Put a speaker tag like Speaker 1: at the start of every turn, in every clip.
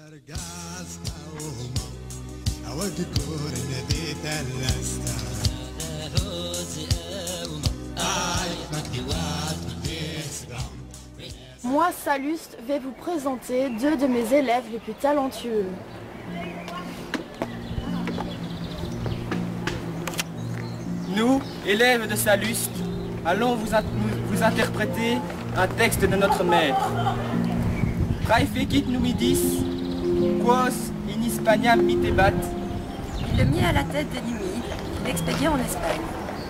Speaker 1: Moi, Salluste, vais vous présenter deux de mes élèves les plus talentueux.
Speaker 2: Nous, élèves de Salluste, allons vous interpréter un texte de notre maître. Trae fecit numidis, quos in Hispaniam mitebat.
Speaker 3: Il le mit à la tête des Numides, qu'il expédiait en Espagne.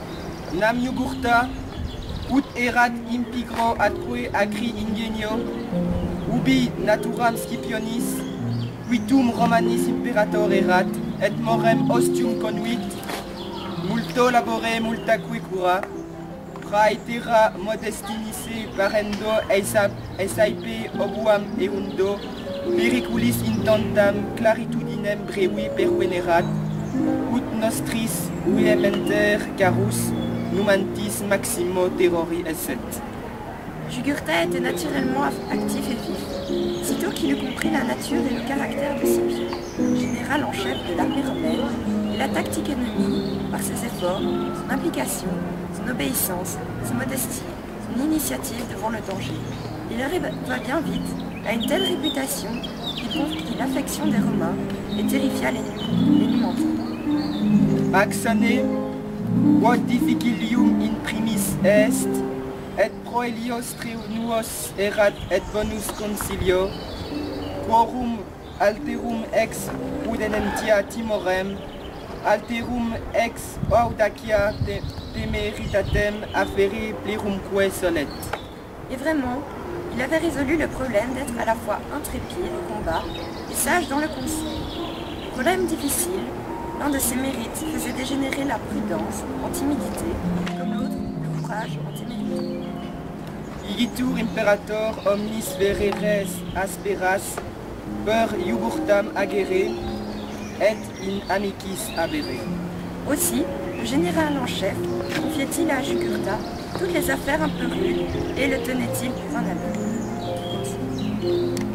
Speaker 2: Nam iugurta, ut erat impigro atque acri ingenio, ubi naturam Scipionis, quitum Romanis imperator erat, et morem ostium convit, multo labore multaque cura, praetera modestinisse parendo esaipe obuam eundo, periculis intentam claritudinem brevi pervenerat, ut nostris uementer carus numantis maximo terrori esset.
Speaker 3: Jugurtha était naturellement actif et vif. Sitôt qu'il eut compris la nature et le caractère de Scipio, général en chef de l'armée romaine, il attaque ennemie par ses efforts, son implication, son obéissance, sa modestie, son initiative devant le danger. Il arriva bien vite à une telle réputation qu'il conquit l'affection des Romains et terrifia les Numantins.
Speaker 2: Axane, quod difficilium in primis est, et proelios triunuos erat et bonus concilio, quorum alterum ex prudentia timorem, alterum ex audacia temeritatem afferre plerumque solet.
Speaker 3: Et vraiment, il avait résolu le problème d'être à la fois intrépide au combat et sage dans le conseil. Problème difficile, l'un de ses mérites faisait dégénérer la prudence en timidité, comme l'autre le courage en témérité.
Speaker 2: Igitur imperator omnis vereres asperas, per iugurtam agere, et in amicis avere.
Speaker 3: Aussi, le général en chef confiait-il à Jugurtha toutes les affaires un peu rudes et le tenait-il pour un ami.